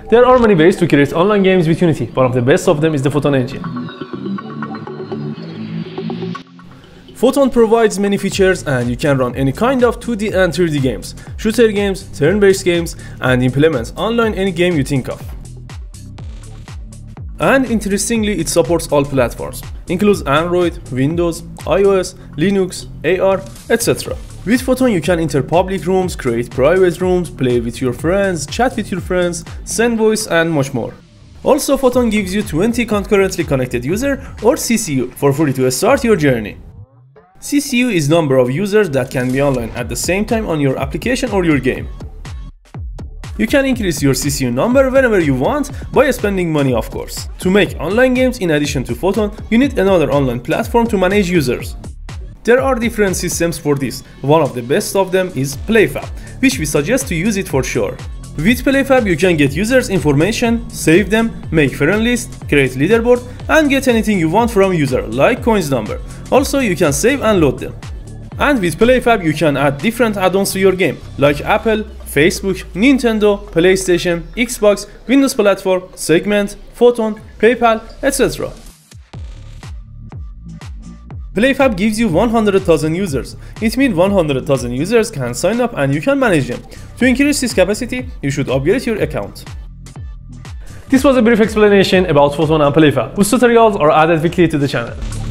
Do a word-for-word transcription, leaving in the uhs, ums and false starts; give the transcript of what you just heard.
There are many ways to create online games with Unity. One of the best of them is the Photon engine. Photon provides many features and you can run any kind of two D and three D games, shooter games, turn-based games, and implement online any game you think of. And interestingly, it supports all platforms, includes Android, Windows, iOS, Linux, A R, et cetera. With Photon you can enter public rooms, create private rooms, play with your friends, chat with your friends, send voice, and much more. Also, Photon gives you twenty concurrently connected user or C C U for free to start your journey. C C U is number of users that can be online at the same time on your application or your game. You can increase your C C U number whenever you want by spending money, of course. To make online games in addition to Photon, you need another online platform to manage users. There are different systems for this. One of the best of them is Playfab, which we suggest to use it for sure. With Playfab you can get users' information, save them, make friend list, create leaderboard, and get anything you want from user, like coins number. Also, you can save and load them. And with Playfab you can add different add-ons to your game, like Apple, Facebook, Nintendo, PlayStation, Xbox, Windows platform, Segment, Photon, PayPal, et cetera. Playfab gives you one hundred thousand users. It means one hundred thousand users can sign up and you can manage them. To increase this capacity, you should upgrade your account. This was a brief explanation about Photon and Playfab, whose tutorials are added weekly to the channel.